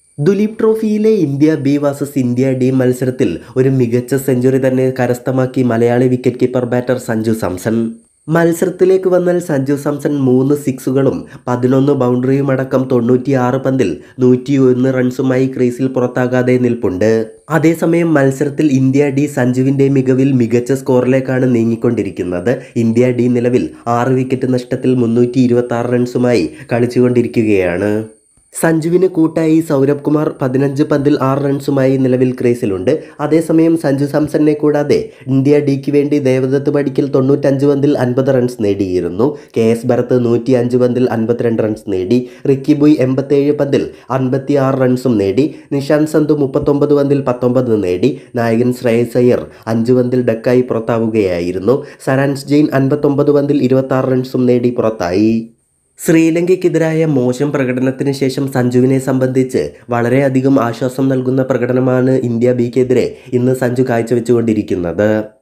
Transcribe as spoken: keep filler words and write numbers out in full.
ദുലീപ് ട്രോഫിയിലെ India B versus India D മത്സരത്തിൽ ഒരു മികച്ച സെഞ്ചുറി തന്നെ കരസ്ഥമാക്കി മലയാളി wicket keeper batter Sanju Samson. മത്സരത്തിലേക്ക് വന്നാൽ സഞ്ജു സാംസൺ മൂന്ന് സിക്സുകളും പതിനൊന്ന് ബൗണ്ടറിയും അടക്കം തൊണ്ണൂറ്റിയാറ് പന്തിൽ നൂറ്റിയൊന്ന് റൺസുമായി ക്രീസിൽ പുറത്താകാതെ നിൽപ്പുണ്ട്. അതേസമയം മത്സരത്തിൽ ഇന്ത്യ ഡി സഞ്ജുവിൻ്റെ മികവിൽ മികച്ച സ്കോറിലേക്കാണ് നീങ്ങിക്കൊണ്ടിരിക്കുന്നത്. ഇന്ത്യ ഡി നിലവിൽ ആറ് വിക്കറ്റ് നഷ്ടത്തിൽ മുന്നൂറ്റി ഇരുപത്തി ആറ് റൺസുമായി കളിച്ചുകൊണ്ടിരിക്കുകയാണ്. സഞ്ജുവിന് കൂട്ടായി സൗരഭ് കുമാർ പതിനഞ്ച് പന്തിൽ ആറ് റൺസുമായി നിലവിൽ ക്രീസിലുണ്ട്. അതേസമയം സഞ്ജു സാംസണിനെ കൂടാതെ ഇന്ത്യ ഡിക്ക് വേണ്ടി ദേവദത്ത് പടിക്കൽ തൊണ്ണൂറ്റഞ്ച് പന്തിൽ അൻപത് റൺസ് നേടിയിരുന്നു. കെ എസ് ഭരത് നൂറ്റി അഞ്ച് പന്തിൽ അൻപത്തിരണ്ട് റൺസ് നേടി. റിക്കി ബോയ് എൺപത്തേഴ് പന്തിൽ അൻപത്തി ആറ് റൺസും നേടി. നിഷാന്ത് സന്ധു മുപ്പത്തൊമ്പത് പന്തിൽ പത്തൊമ്പത് നേടി. നായകൻ ശ്രേയസ് അയ്യർ അഞ്ച് പന്തിൽ ഡക്കായി പുറത്താവുകയായിരുന്നു. സരാൻസ് ജെയിൻ അൻപത്തൊമ്പത് പന്തിൽ ഇരുപത്തി ആറ് റൺസും നേടി പുറത്തായി. ശ്രീലങ്കയ്ക്കെതിരായ മോശം പ്രകടനത്തിന് ശേഷം സഞ്ജുവിനെ സംബന്ധിച്ച് വളരെയധികം ആശ്വാസം നൽകുന്ന പ്രകടനമാണ് ഇന്ത്യ ബിക്കെതിരെ ഇന്ന് സഞ്ജു കാഴ്ചവെച്ചുകൊണ്ടിരിക്കുന്നത്.